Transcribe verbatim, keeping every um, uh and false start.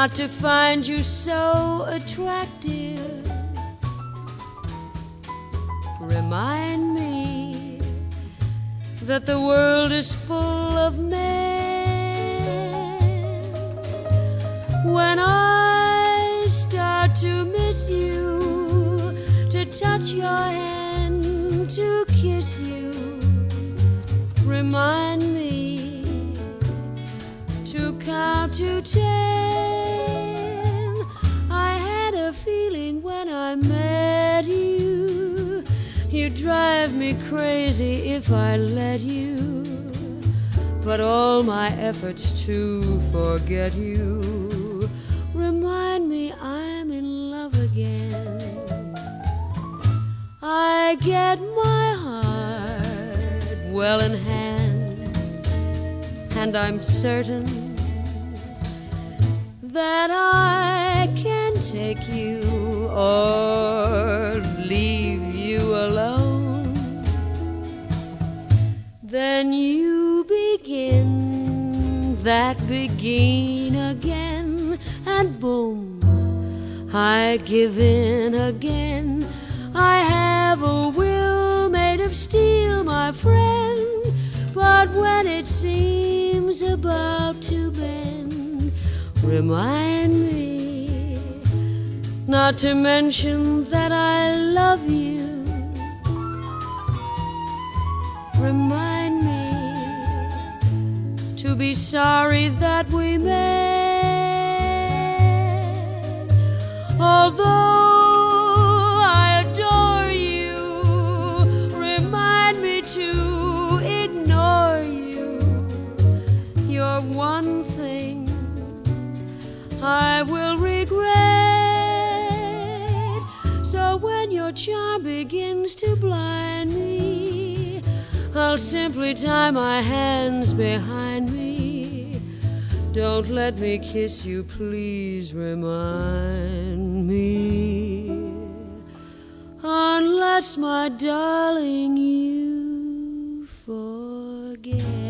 not to find you so attractive. Remind me that the world is full of men. When I start to miss you, to touch your hand, to kiss you, remind me to count to ten. I had a feeling when I met you, you'd drive me crazy if I let you. But all my efforts to forget you remind me I'm in love again. I get my heart well in hand, and I'm certain that I can take you or leave you alone. Then you begin that begin again, and boom, I give in again. I have a will made of steel, my friend, but when it seems about to bend, remind me not to mention that I love you. Remind me to be sorry that we met. Although I adore you, remind me to ignore you. You're one thing I will regret. So when your charm begins to blind me, I'll simply tie my hands behind me. Don't let me kiss you, please remind me. Unless, my darling, you forget.